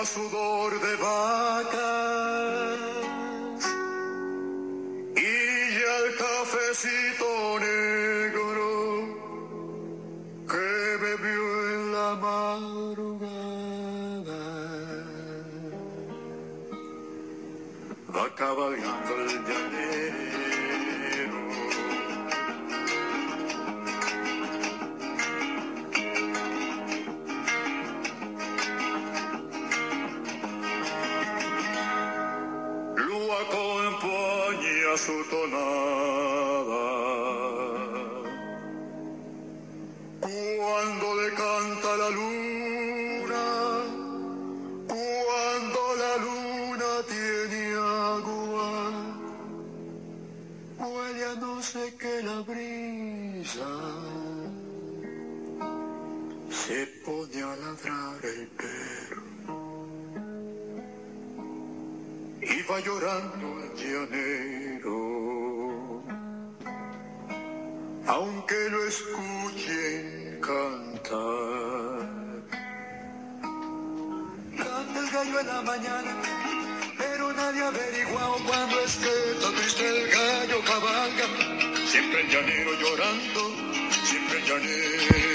sudor de vacas y el cafecito negro que bebió en la madrugada va cabalgando el llanero. Lo acompaña su tonada cuando le canta la luna, cuando la luna tiene agua, huele a no sé qué la brisa, se pone a ladrar el perro y va llorando el llanero, aunque lo escuchen cantar. Canta el gallo en la mañana, pero nadie ha averiguado cuándo es que está triste el gallo cabalga. Siempre el llanero llorando, siempre el llanero.